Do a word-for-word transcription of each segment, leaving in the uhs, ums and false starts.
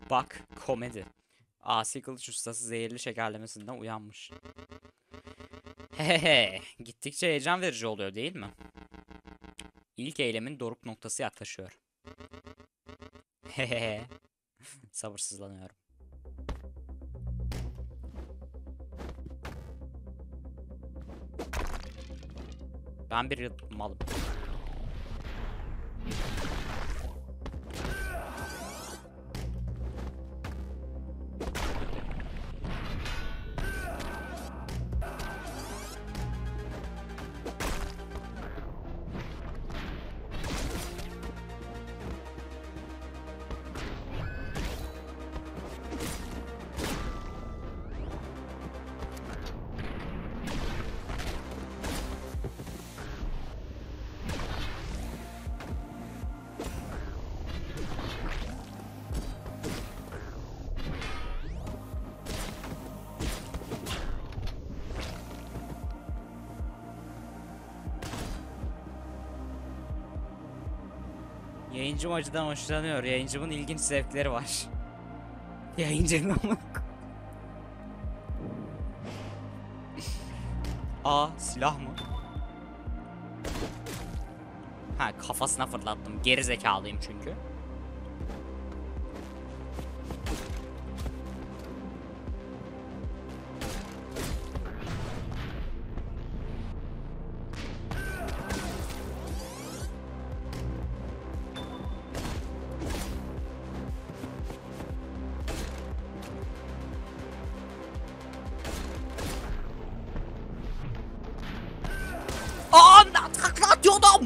Bak komedi. Asi kılıç ustası zehirli şekerlemesinden uyanmış. Hehehe. Gittikçe heyecan verici oluyor değil mi? İlk eylemin doruk noktası yaklaşıyor. Hehehe. Sabırsızlanıyorum. Ben bir malım. Yayıncım acıdan hoşlanıyor. Yayıncımın ilginç zevkleri var. Yayıncının ama. Aa, silah mı? Ha, kafasına fırlattım. Geri zekalıyım çünkü. Aa, takla atıyordum.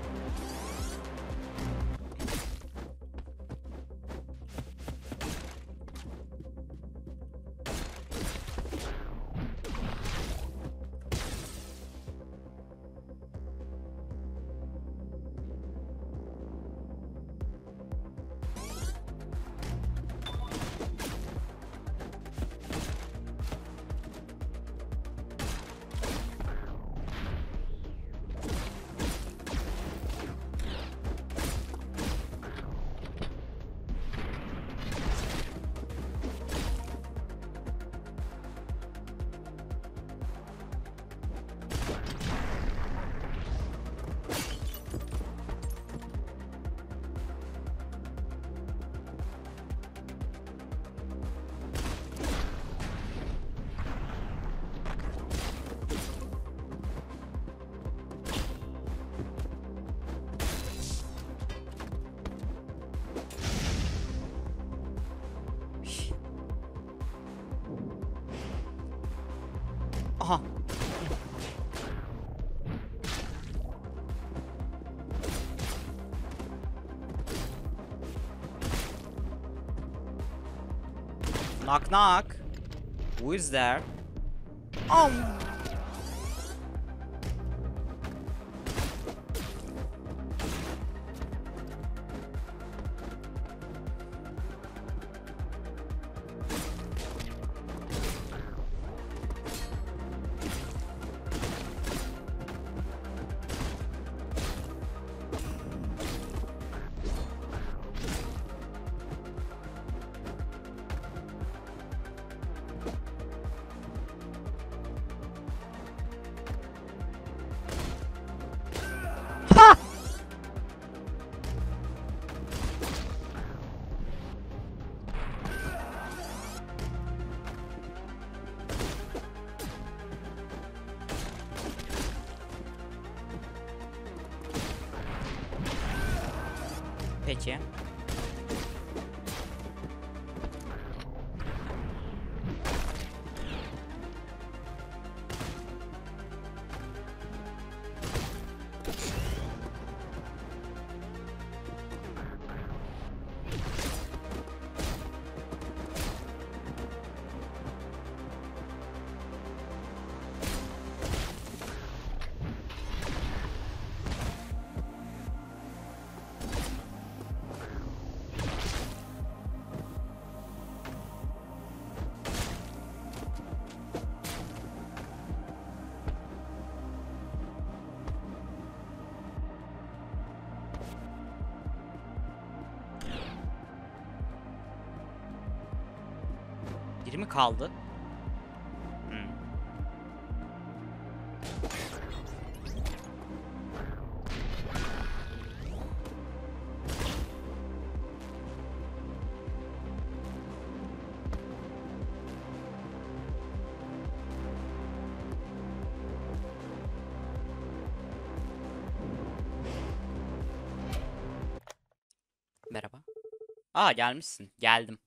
Aha. Knock knock. Who is there? Um. Peki. Biri mi kaldı? Hmm. Merhaba. Aa, gelmişsin. Geldim.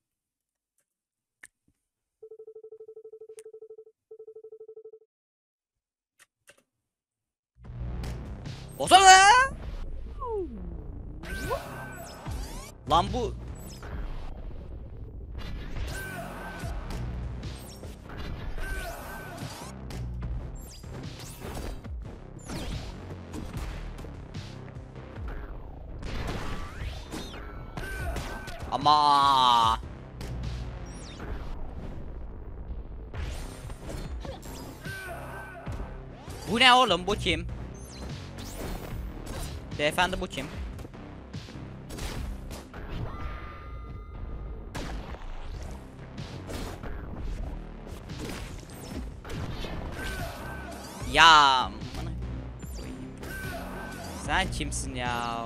Ozan! Lan bu... Ama bu ne oğlum, bu kim? Beyefendi, bu kim? Ya amına koyayım. Sen kimsin ya?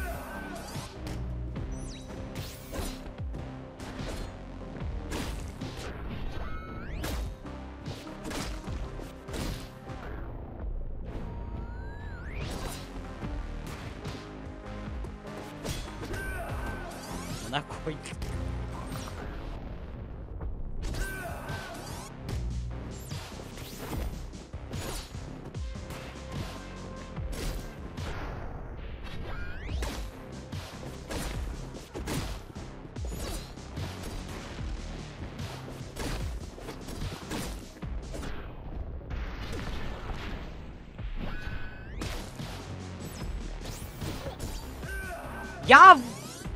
Buna koy. Ya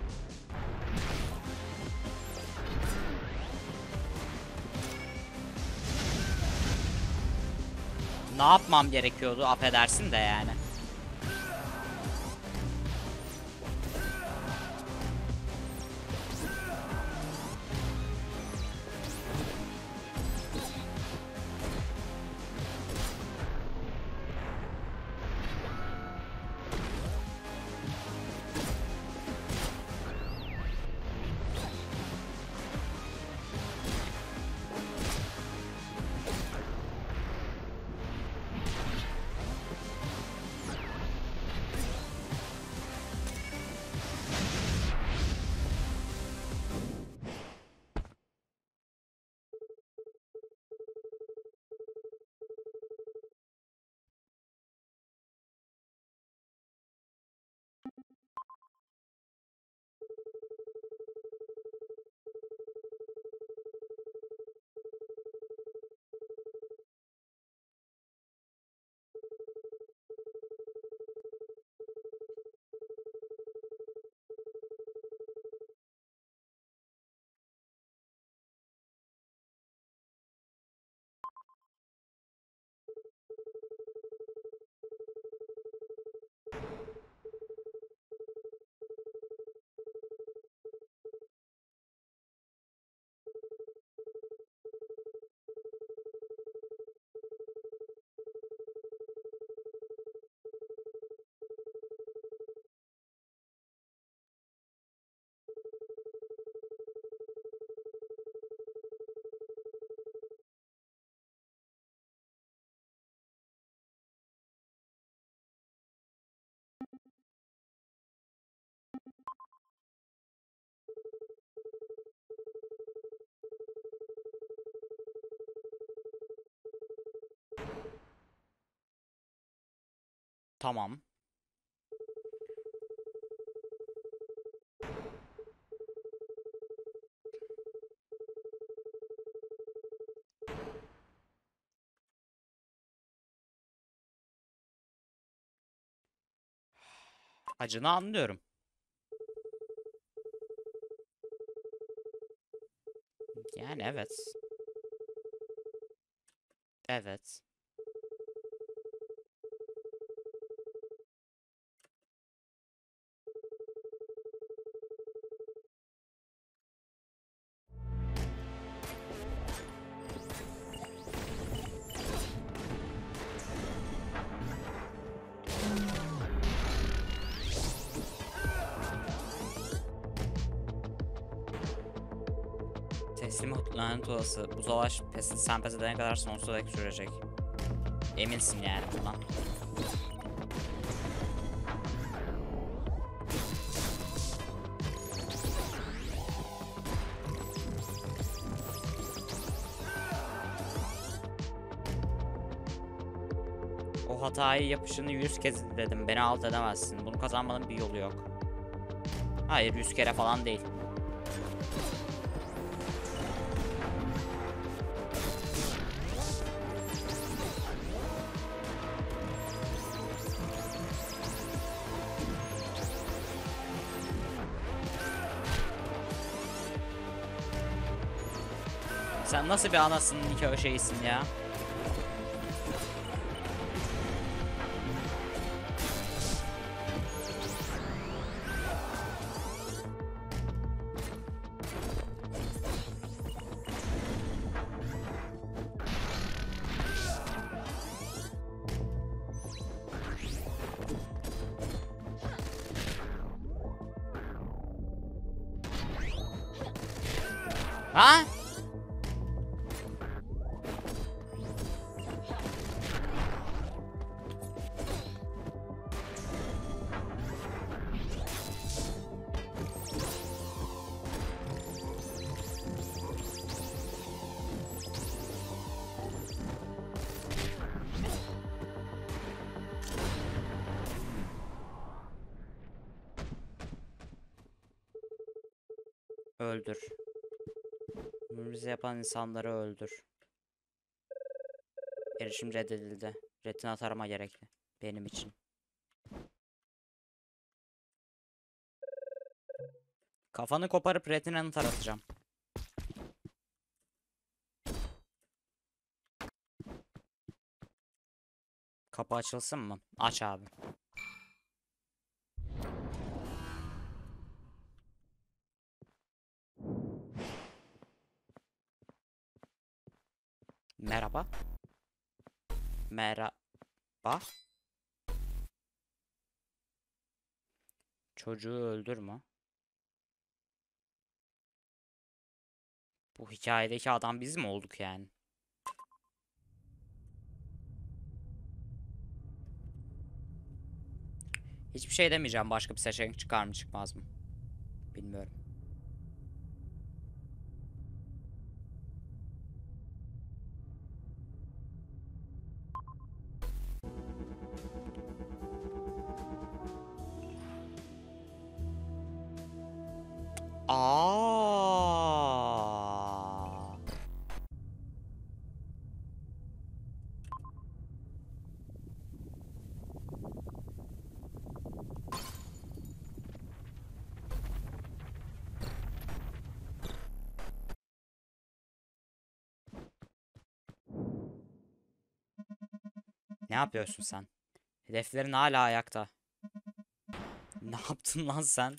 ne yapmam gerekiyordu, affedersin de yani. Tamam. Acını anlıyorum. Yani evet. Evet. Teslim lanet olası. Bu savaş pes, sen pes edene kadar sonsuza dek sürecek. Eminsin yani bundan. O hatayı yapışını yüz kez dedim. Beni alt edemezsin. Bunu kazanmanın bir yolu yok. Hayır, yüz kere falan değil. Sen nasıl bir anasının nikahı şeysin ya? Ha? Öldür. Bunu bize yapan insanları öldür. Erişim reddedildi. Retina tarama gerekli. Benim için. Kafanı koparıp retinanı taratacağım. Kapı açılsın mı? Aç abi. Merhaba. Merhaba. Çocuğu öldürme. Bu hikayedeki adam biz mi olduk yani? Hiçbir şey demeyeceğim. Başka bir seçenek çıkar mı çıkmaz mı? Bilmiyorum. Aa. Ne yapıyorsun sen? Hedeflerin hala ayakta. Ne yaptın lan sen?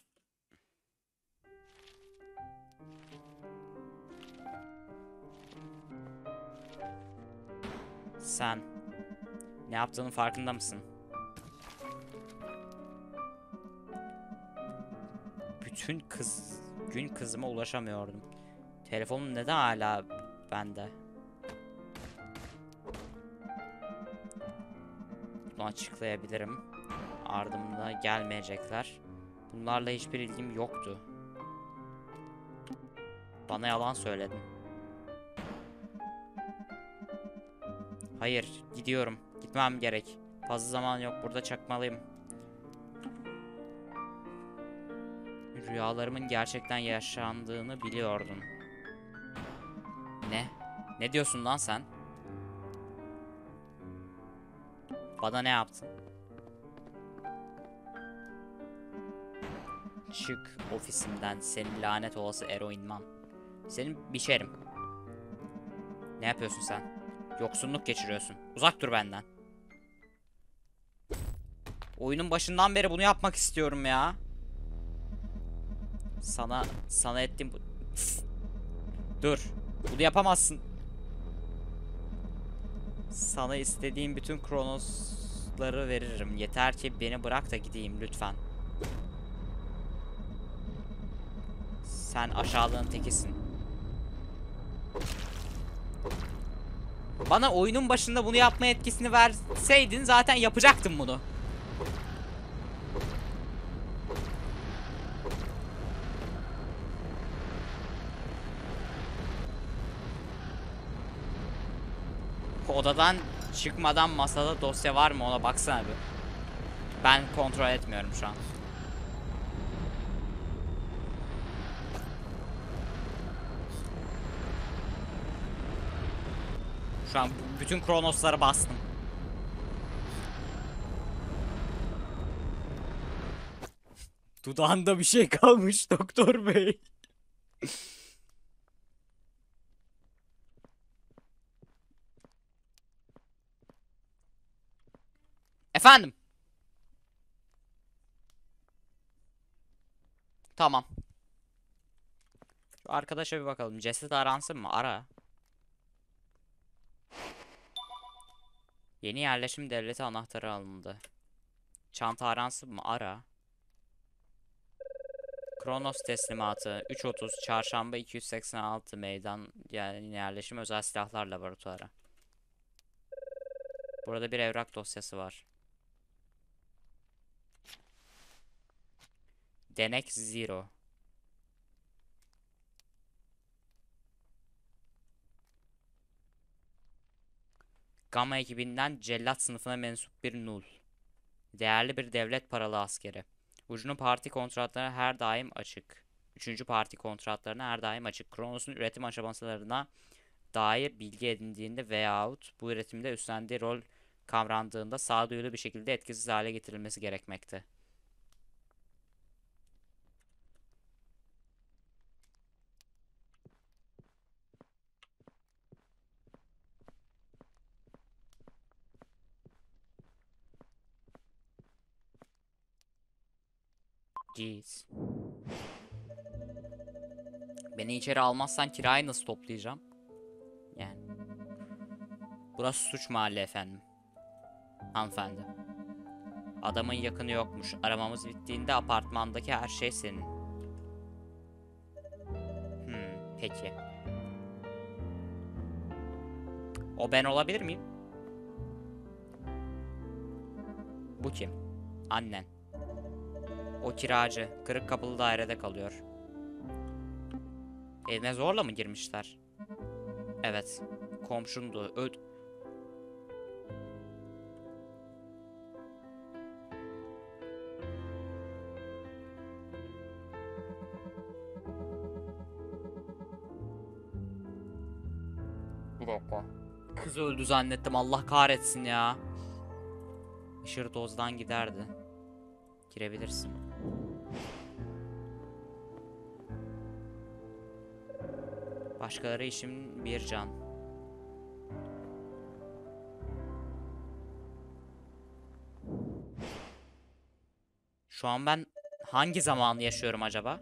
Sen ne yaptığının farkında mısın? Bütün kız gün kızıma ulaşamıyordum. Telefonum neden hala bende? Bunu açıklayabilirim. Ardımda gelmeyecekler. Bunlarla hiçbir ilgim yoktu. Bana yalan söyledin. Hayır, gidiyorum. Gitmem gerek. Fazla zaman yok. Burada çakmalıyım. Rüyalarımın gerçekten yaşandığını biliyordun. Ne? Ne diyorsun lan sen? Bana ne yaptın? Çık ofisimden, senin lanet olası eroinman. Senin biçerim. Ne yapıyorsun sen? Yoksunluk geçiriyorsun. Uzak dur benden. Oyunun başından beri bunu yapmak istiyorum ya. Sana sana ettim bu. Dur. Bunu yapamazsın. Sana istediğim bütün kronosları veririm. Yeter ki beni bırak da gideyim lütfen. Sen aşağılığın tekisin. Bana oyunun başında bunu yapma etkisini verseydin zaten yapacaktım bunu. Odadan çıkmadan masada dosya var mı ona baksana bir. Ben kontrol etmiyorum şu an. Şu an bütün Kronosları bastım. Dudağında bir şey kalmış doktor bey. Efendim. Tamam. Şu arkadaşa bir bakalım. Ceset aransın mı? Ara. Yeni yerleşim devleti anahtarı alındı. Çanta aransın mı? Ara. Kronos teslimatı üç otuz Çarşamba iki yüz seksen altı meydan yani yerleşim özel silahlar laboratuvarı. Burada bir evrak dosyası var. Denek Zero. Gamma ekibinden cellat sınıfına mensup bir Null. Değerli bir devlet paralı askeri. Ucunu parti kontratlarına her daim açık. Üçüncü parti kontratlarına her daim açık. Kronos'un üretim aşamalarına dair bilgi edindiğinde veyahut bu üretimde üstlendiği rol kavrandığında sağduyulu bir şekilde etkisiz hale getirilmesi gerekmekte. Jeez. Beni içeri almazsan kirayı nasıl toplayacağım? Yani. Burası suç mahalli efendim. Hanımefendi. Adamın yakını yokmuş. Aramamız bittiğinde apartmandaki her şey senin. Hmm, peki. O ben olabilir miyim? Bu kim? Annen. O kiracı. Kırık kapılı dairede kalıyor. Evine zorla mı girmişler? Evet. Komşundu. Ö Bir dakika. Kız öldü zannettim. Allah kahretsin ya. Işır dozdan giderdi. Girebilirsin. Başkaları için bir can. Şu an ben hangi zamanı yaşıyorum acaba?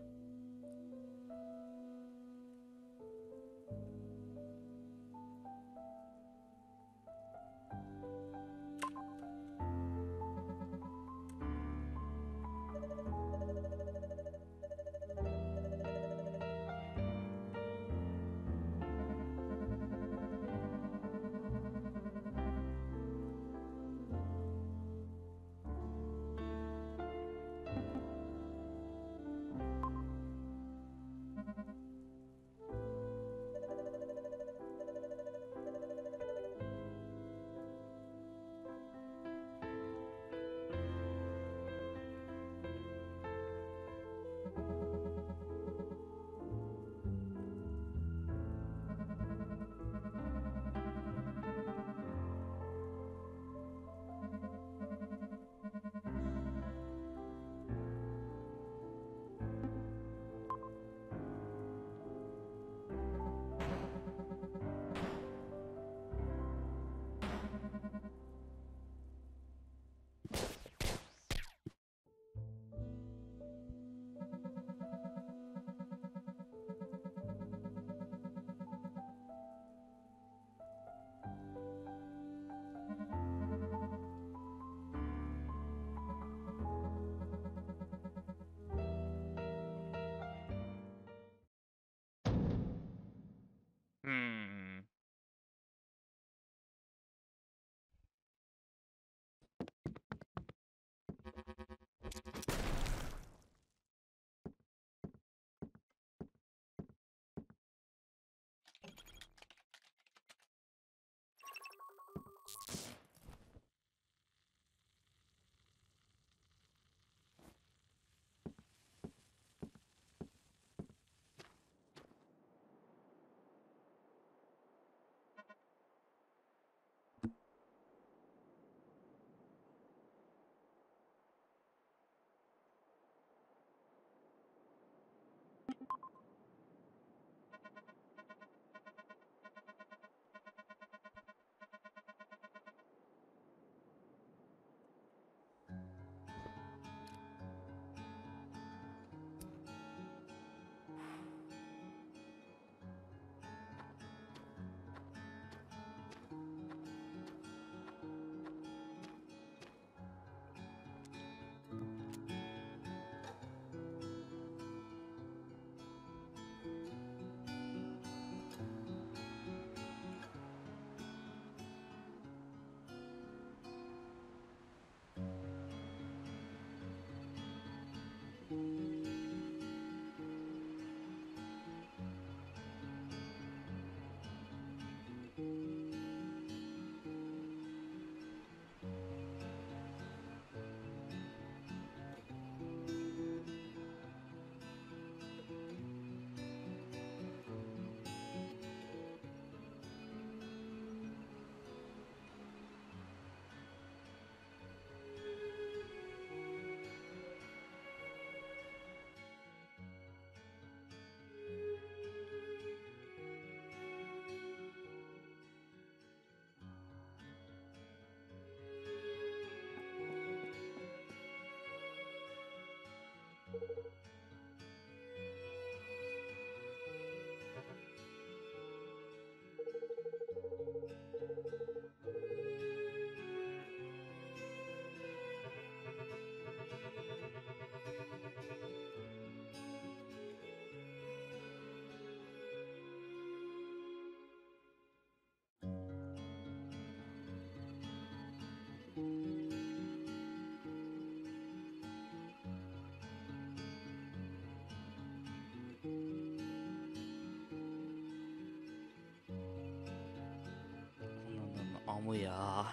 Kamu ya.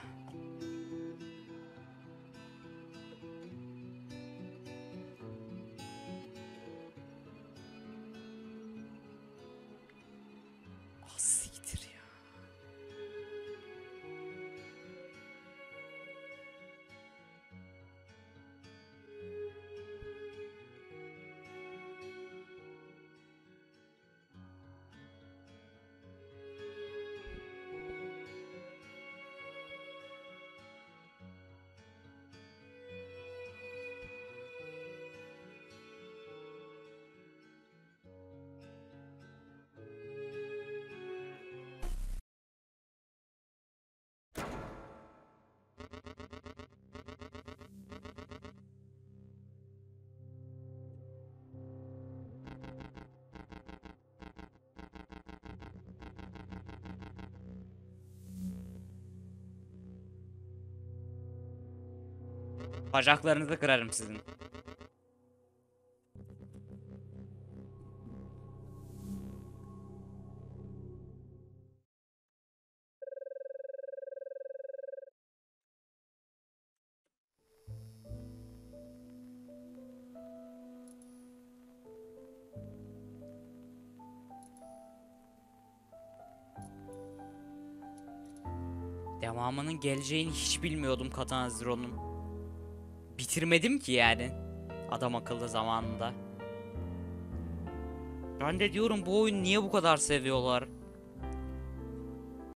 Ah, siktir ya. Bacaklarınızı kırarım sizin. Devamının geleceğini hiç bilmiyordum Katana Zero'nun. Bitirmedim ki yani. Adam akıllı zamanında. Ben de diyorum bu oyunu niye bu kadar seviyorlar?